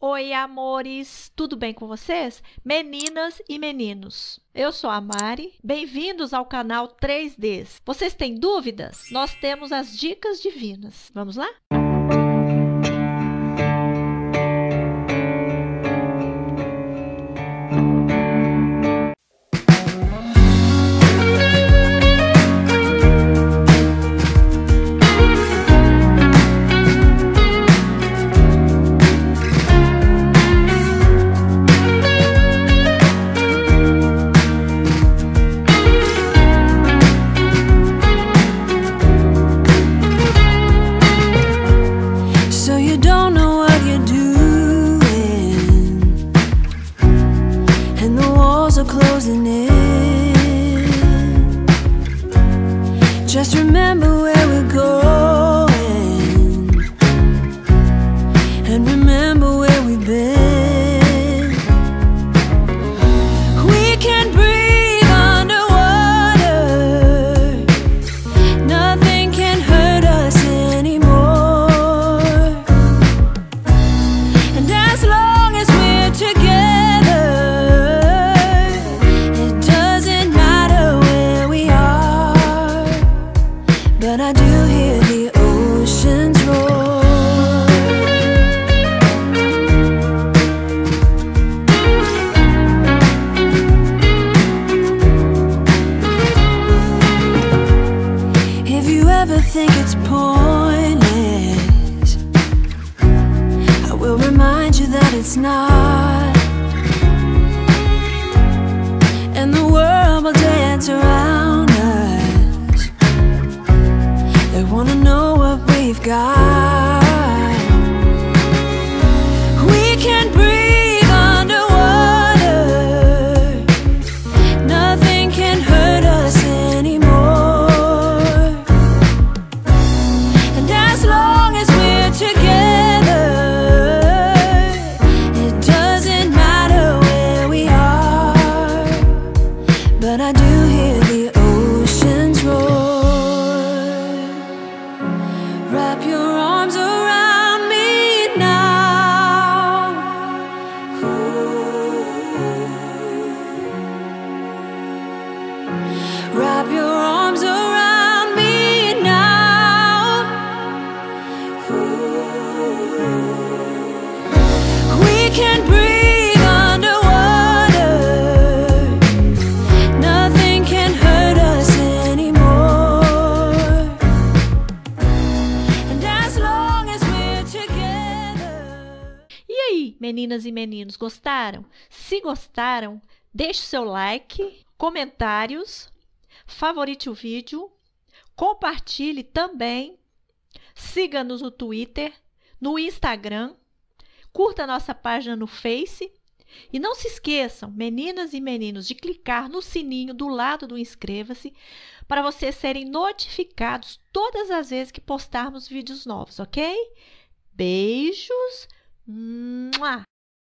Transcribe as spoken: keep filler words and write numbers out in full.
Oi, amores! Tudo bem com vocês? Meninas e meninos, eu sou a Mari. Bem-vindos ao canal três D. Vocês têm dúvidas? Nós temos as dicas divinas. Vamos lá? Closing in. Just remember where we're going, and remember where we've been. We can breathe underwater. Nothing can hurt us anymore. And as long as we're together, but I do hear the oceans roar. If you ever think it's pointless, I will remind you that it's not. And the world will dance around us. They wanna know what we've got. We can breathe underwater. Nothing can hurt us anymore. And as long as we're together, it doesn't matter where we are. But I do hear the oceans roar. Wrap your arms around me now. Ooh. Wrap your arms around me now. Ooh. We can breathe underwater. Nothing can hurt us anymore. E aí, meninas e meninos, gostaram? Se gostaram, deixe seu like, comentários, favorite o vídeo, compartilhe também, siga-nos no Twitter, no Instagram, curta nossa página no Face e não se esqueçam, meninas e meninos, de clicar no sininho do lado do inscreva-se para vocês serem notificados todas as vezes que postarmos vídeos novos, ok? Beijos! Mua!